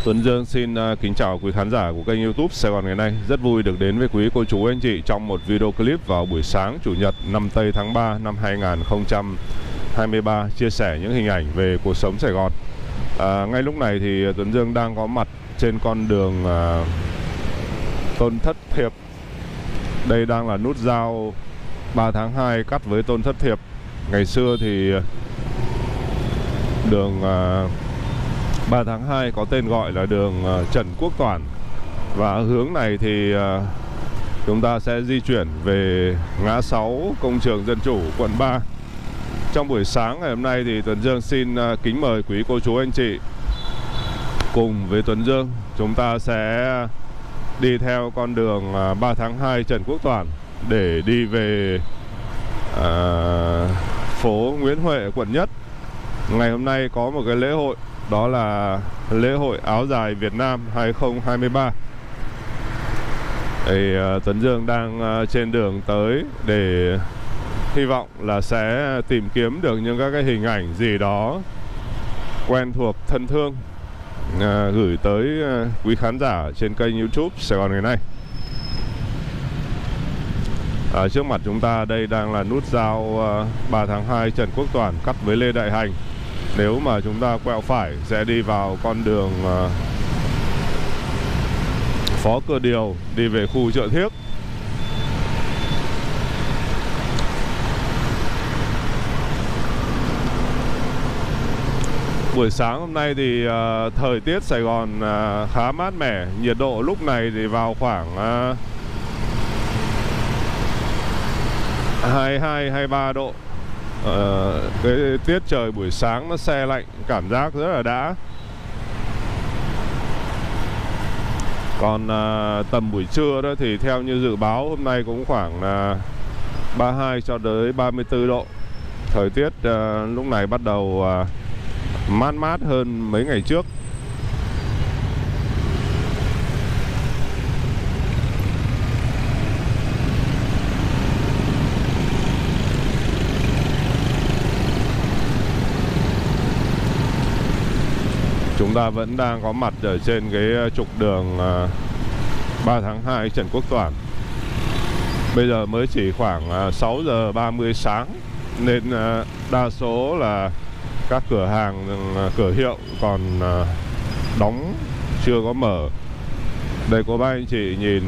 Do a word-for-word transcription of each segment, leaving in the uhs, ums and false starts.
Tuấn Dương xin uh, kính chào quý khán giả của kênh YouTube Sài Gòn ngày nay. Rất vui được đến với quý cô chú anh chị trong một video clip vào buổi sáng Chủ nhật năm Tây tháng ba năm hai nghìn không trăm hai mươi ba, chia sẻ những hình ảnh về cuộc sống Sài Gòn. À, ngay lúc này thì Tuấn Dương đang có mặt trên con đường uh, Tôn Thất Thiệp. Đây đang là nút giao ba tháng hai cắt với Tôn Thất Thiệp. Ngày xưa thì đường uh, ba tháng hai có tên gọi là đường uh, Trần Quốc Toản. Và hướng này thì uh, chúng ta sẽ di chuyển về ngã sáu Công trường Dân Chủ, quận ba. Trong buổi sáng ngày hôm nay thì Tuấn Dương xin uh, kính mời quý cô chú anh chị cùng với Tuấn Dương chúng ta sẽ đi theo con đường uh, ba tháng hai Trần Quốc Toản để đi về uh, phố Nguyễn Huệ, quận Nhất. Ngày hôm nay có một cái lễ hội, đó là lễ hội áo dài Việt Nam hai không hai ba. Thì uh, Tuấn Dương đang uh, trên đường tới để hy vọng là sẽ tìm kiếm được những các cái hình ảnh gì đó quen thuộc, thân thương, uh, gửi tới uh, quý khán giả trên kênh YouTube Sài Gòn ngày nay. Ở trước mặt chúng ta đây đang là nút giao uh, ba tháng hai Trần Quốc Toản cắt với Lê Đại Hành. Nếu mà chúng ta quẹo phải sẽ đi vào con đường uh, Phó Cơ Điều đi về khu Chợ Thiếc. Buổi sáng hôm nay thì uh, thời tiết Sài Gòn uh, khá mát mẻ. Nhiệt độ lúc này thì vào khoảng uh, hai mươi hai hai mươi ba độ. Ờ, cái tiết trời buổi sáng nó se lạnh, cảm giác rất là đã. Còn à, tầm buổi trưa đó thì theo như dự báo hôm nay cũng khoảng à, ba mươi hai cho tới ba mươi tư độ. Thời tiết à, lúc này bắt đầu à, mát mát hơn mấy ngày trước. Chúng ta vẫn đang có mặt ở trên cái trục đường ba tháng hai Trần Quốc Toản. Bây giờ mới chỉ khoảng sáu giờ ba mươi sáng, nên đa số là các cửa hàng, cửa hiệu còn đóng, chưa có mở. Đây có ba anh chị nhìn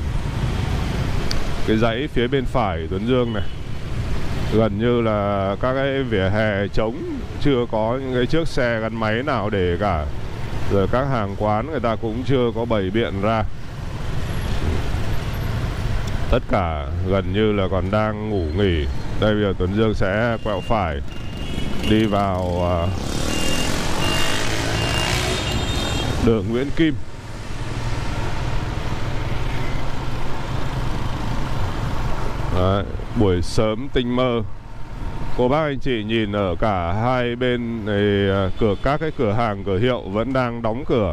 cái dãy phía bên phải Tuấn Dương này, gần như là các cái vỉa hè trống, chưa có những cái chiếc xe gắn máy nào để cả. Rồi các hàng quán người ta cũng chưa có bày biện ra. Tất cả gần như là còn đang ngủ nghỉ. Đây bây giờ Tuấn Dương sẽ quẹo phải đi vào uh, đường Nguyễn Kim. Đấy, buổi sớm tinh mơ. Cô bác anh chị nhìn ở cả hai bên này, cửa các cái cửa hàng, cửa hiệu vẫn đang đóng cửa.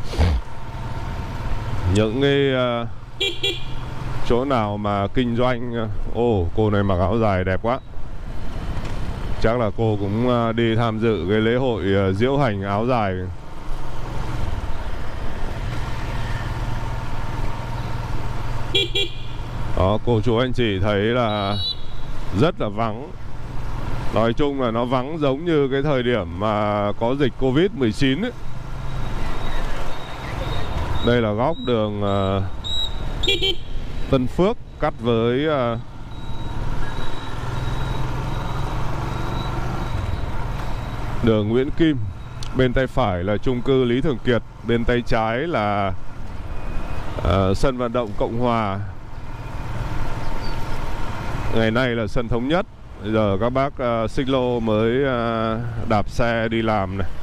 Những cái uh, chỗ nào mà kinh doanh. Ồ, oh, cô này mặc áo dài đẹp quá. Chắc là cô cũng uh, đi tham dự cái lễ hội uh, diễu hành áo dài. Đó, cô chú anh chị thấy là rất là vắng. Nói chung là nó vắng giống như cái thời điểm mà có dịch Covid mười chín ấy. Đây là góc đường uh, Tân Phước cắt với uh, đường Nguyễn Kim. Bên tay phải là chung cư Lý Thường Kiệt. Bên tay trái là uh, sân vận động Cộng Hòa. Ngày nay là sân Thống Nhất. Bây giờ các bác uh, xích lô mới uh, đạp xe đi làm này.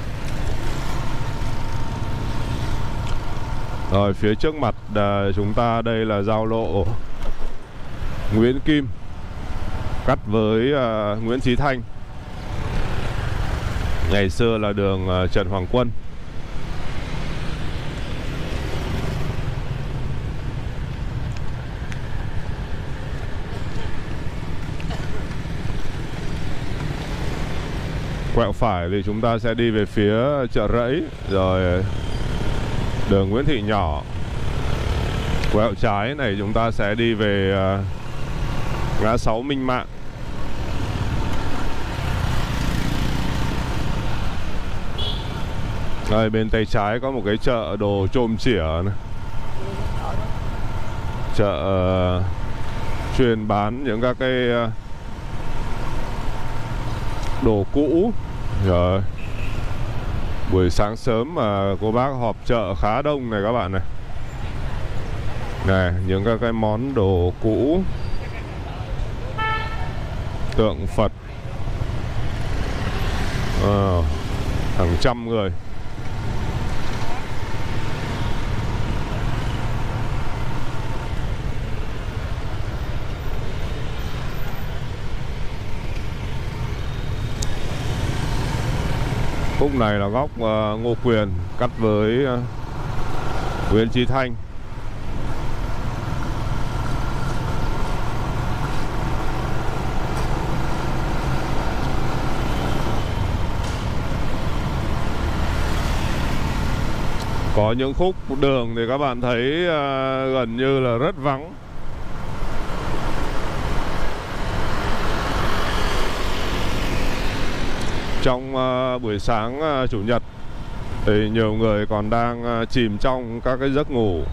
Rồi phía trước mặt uh, chúng ta đây là giao lộ Nguyễn Kim cắt với uh, Nguyễn Chí Thanh. Ngày xưa là đường uh, Trần Hoàng Quân. Quẹo phải thì chúng ta sẽ đi về phía chợ Rẫy, rồi đường Nguyễn Thị Nhỏ. Quẹo trái này chúng ta sẽ đi về uh, ngã sáu Minh Mạng. Đây, bên tay trái có một cái chợ đồ trôm chỉa này. Chợ uh, chuyên bán những các cái uh, đồ cũ. Rồi, buổi sáng sớm mà cô bác họp chợ khá đông này các bạn này. Này, những các cái món đồ cũ, tượng Phật, à, hàng trăm người. Khúc này là góc uh, Ngô Quyền cắt với uh, Nguyễn Chí Thanh. Có những khúc đường thì các bạn thấy uh, gần như là rất vắng. Trong uh, buổi sáng uh, Chủ nhật thì nhiều người còn đang uh, chìm trong các cái giấc ngủ.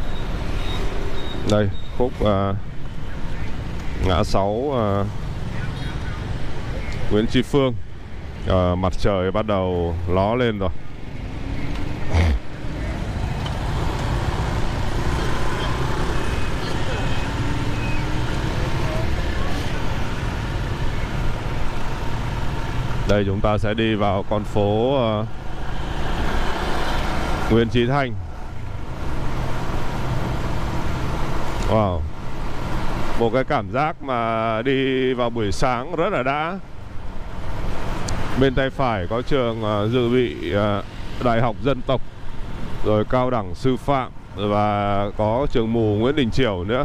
Đây, khúc uh, ngã sáu uh, Nguyễn Tri Phương. uh, Mặt trời bắt đầu ló lên rồi. Đây, chúng ta sẽ đi vào con phố uh, Nguyễn Chí Thanh. Wow, một cái cảm giác mà đi vào buổi sáng rất là đã. Bên tay phải có trường uh, dự bị uh, Đại học Dân tộc, rồi cao đẳng sư phạm, và có trường mù Nguyễn Đình Chiểu nữa.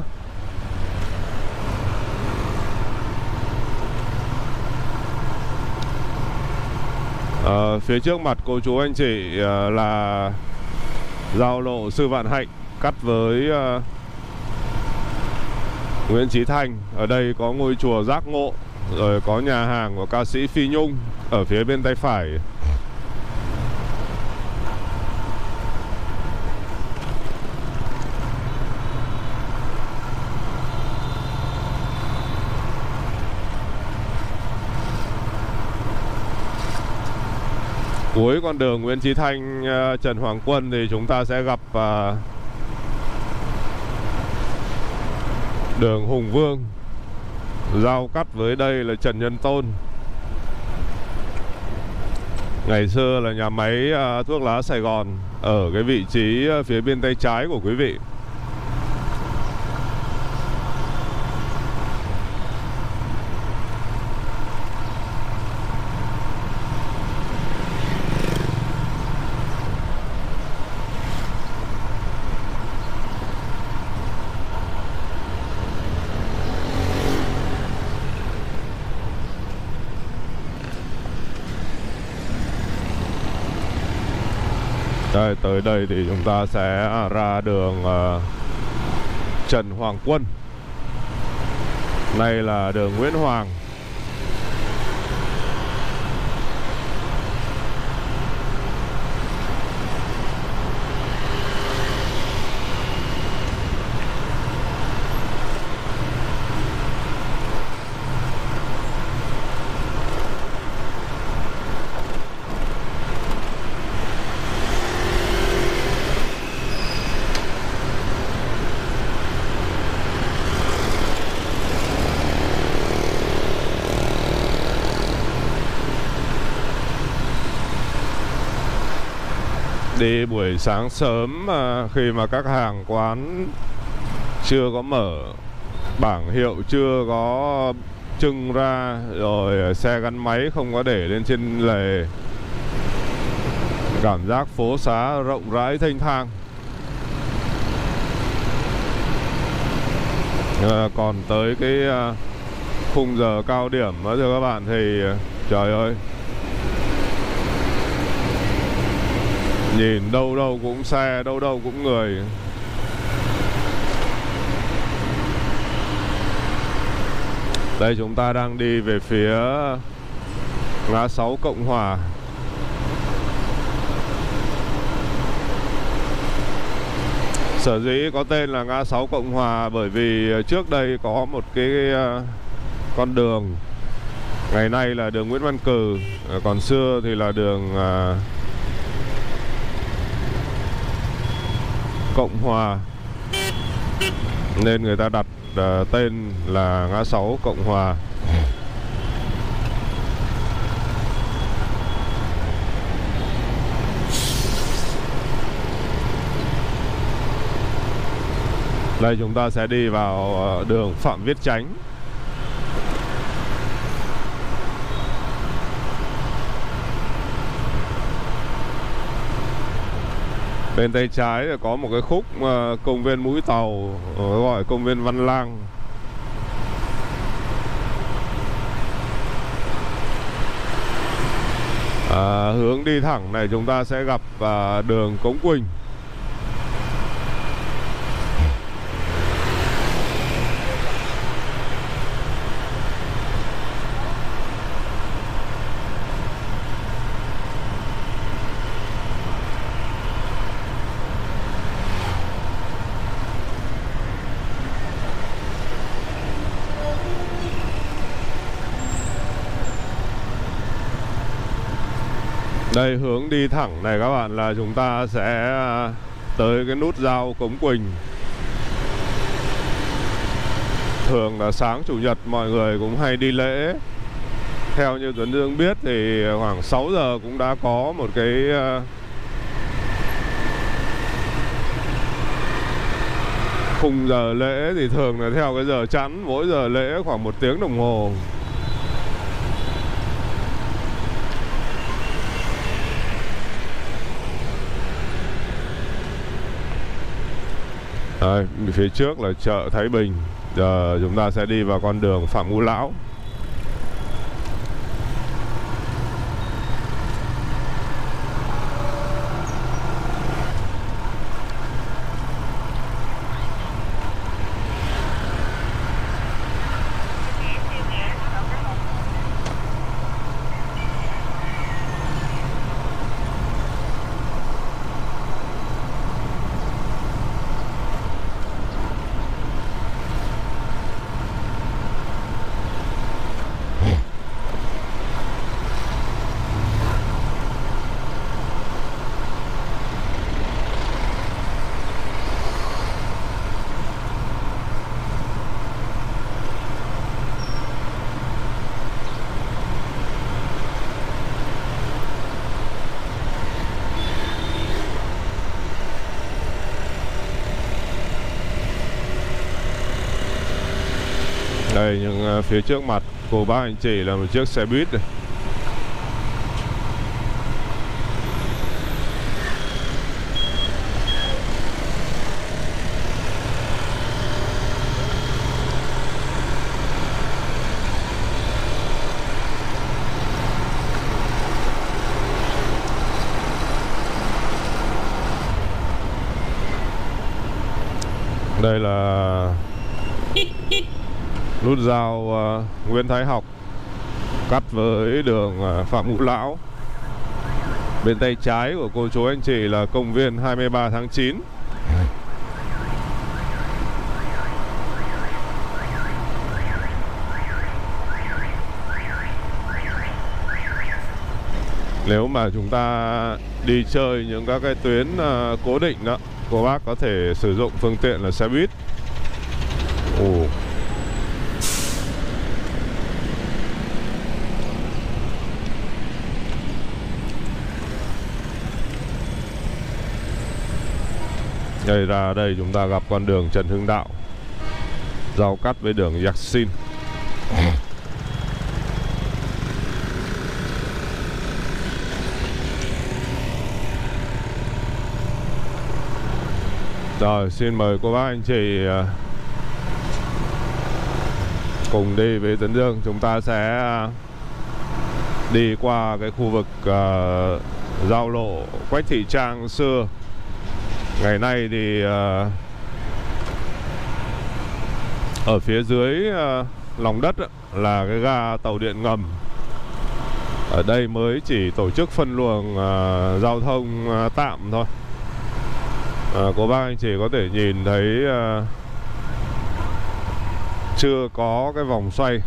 À, phía trước mặt cô chú anh chị uh, là giao lộ Sư Vạn Hạnh cắt với uh, Nguyễn Chí Thanh. Ở đây có ngôi chùa Giác Ngộ, rồi có nhà hàng của ca sĩ Phi Nhung ở phía bên tay phải. Cuối con đường Nguyễn Chí Thanh, uh, Trần Hoàng Quân thì chúng ta sẽ gặp uh, đường Hùng Vương, giao cắt với đây là Trần Nhân Tôn. Ngày xưa là nhà máy uh, thuốc lá Sài Gòn ở cái vị trí uh, phía bên tay trái của quý vị. Đây, tới đây thì chúng ta sẽ ra đường uh, Trần Hoàng Quân. Này là đường Nguyễn Hoàng. Đi buổi sáng sớm khi mà các hàng quán chưa có mở, bảng hiệu chưa có trưng ra, rồi xe gắn máy không có để lên trên lề, cảm giác phố xá rộng rãi thênh thang. À, còn tới cái khung giờ cao điểm đó thưa các bạn thì trời ơi, Nhìn đâu đâu cũng xe, đâu đâu cũng người. Đây chúng ta đang đi về phía ngã sáu Cộng Hòa. Sở dĩ có tên là ngã sáu Cộng Hòa bởi vì trước đây có một cái con đường, ngày nay là đường Nguyễn Văn Cừ, còn xưa thì là đường Cộng Hòa, nên người ta đặt tên là ngã sáu Cộng Hòa. Đây chúng ta sẽ đi vào đường Phạm Viết Chánh. Bên tay trái có một cái khúc công viên Mũi Tàu, gọi công viên Văn Lang. À, hướng đi thẳng này chúng ta sẽ gặp à, đường Cống Quỳnh. Đây hướng đi thẳng này các bạn là chúng ta sẽ tới cái nút giao Cống Quỳnh. Thường là sáng chủ nhật mọi người cũng hay đi lễ. Theo như Tuấn Dương biết thì khoảng sáu giờ cũng đã có một cái khung giờ lễ, thì thường là theo cái giờ chẵn, mỗi giờ lễ khoảng một tiếng đồng hồ. Đây, phía trước là chợ Thái Bình. Giờ chúng ta sẽ đi vào con đường Phạm Ngũ Lão. Đây, nhưng phía trước mặt cô bác anh chị là một chiếc xe buýt này. Đây là nút giao uh, Nguyễn Thái Học cắt với đường uh, Phạm Ngũ Lão. Bên tay trái của cô chú anh chị là công viên hai mươi ba tháng chín. Nếu mà chúng ta đi chơi những các cái tuyến uh, cố định đó, cô bác có thể sử dụng phương tiện là xe buýt. Ồ. Đây, ra đây chúng ta gặp con đường Trần Hưng Đạo giao cắt với đường Yaxin. Rồi, xin mời cô bác anh chị cùng đi với Tuấn Dương. Chúng ta sẽ đi qua cái khu vực uh, giao lộ Quách Thị Trang xưa. Ngày nay thì uh, ở phía dưới uh, lòng đất là cái ga tàu điện ngầm. Ở đây mới chỉ tổ chức phân luồng uh, giao thông uh, tạm thôi. uh, Cô bác anh chị có thể nhìn thấy uh, chưa có cái vòng xoay.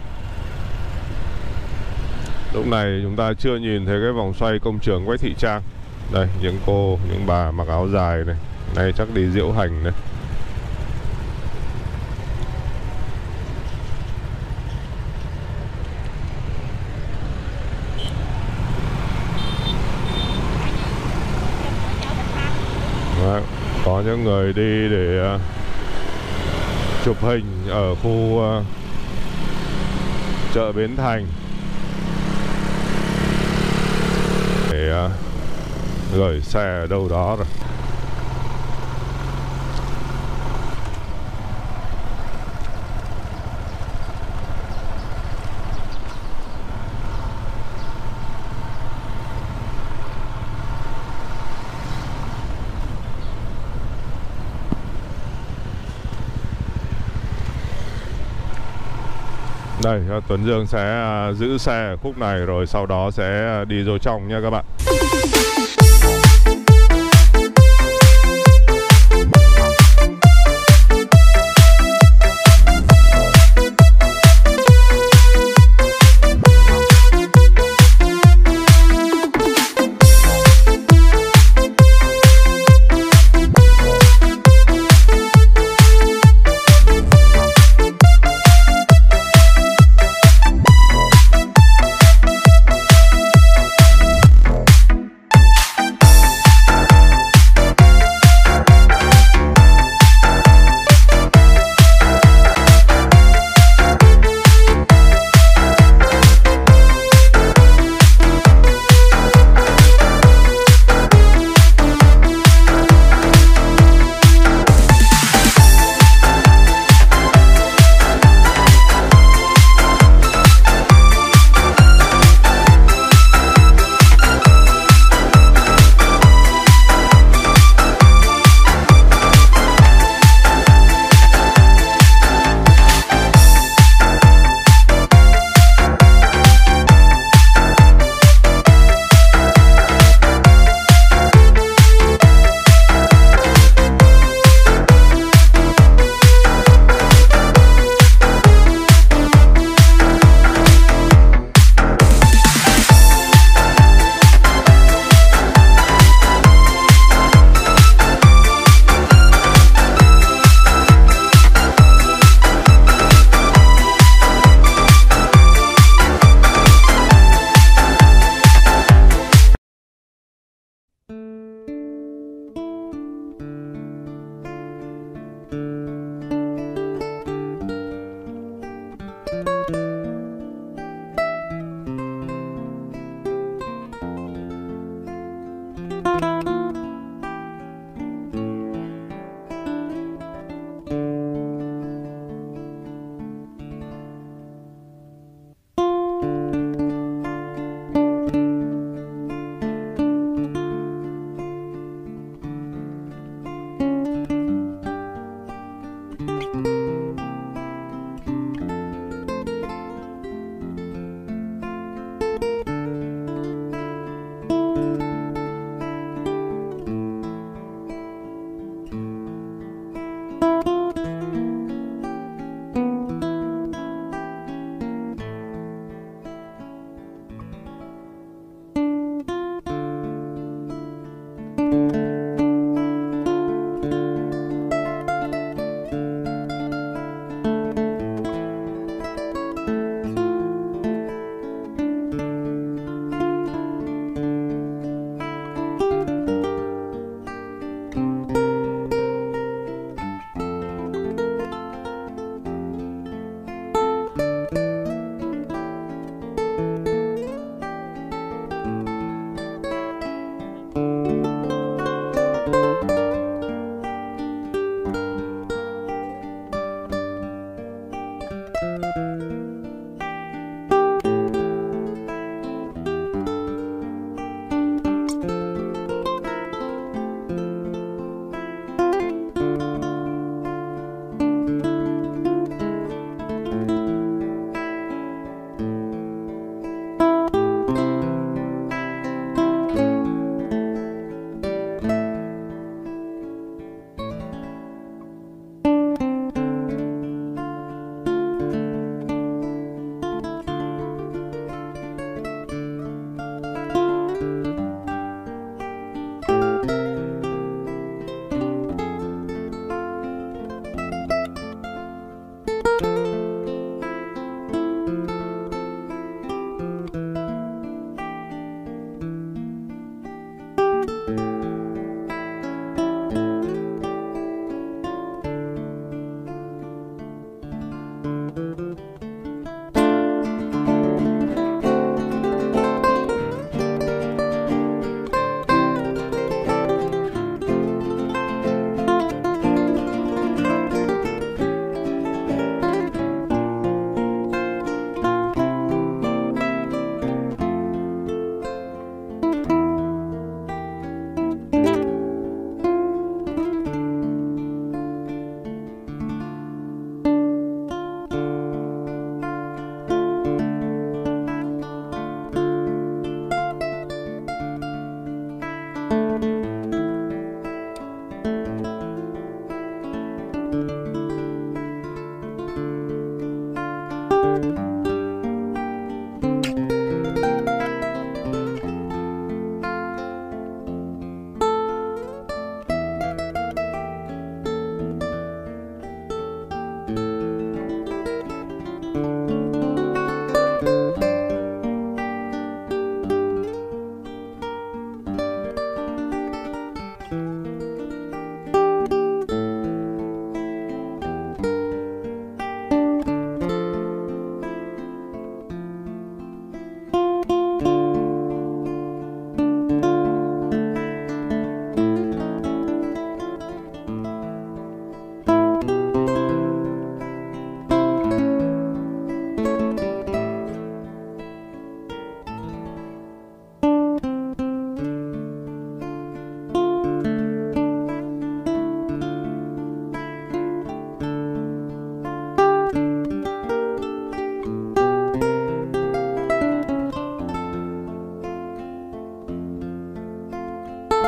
Lúc này chúng ta chưa nhìn thấy cái vòng xoay công trường Quách Thị Trang. Đây, những cô, những bà mặc áo dài này, nay chắc đi diễu hành đấy. Đó, có những người đi để uh, chụp hình ở khu uh, chợ Bến Thành để uh, gửi xe ở đâu đó rồi. Đây, Tuấn Dương sẽ giữ xe ở khúc này rồi sau đó sẽ đi vô trong nha các bạn.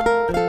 Thank you.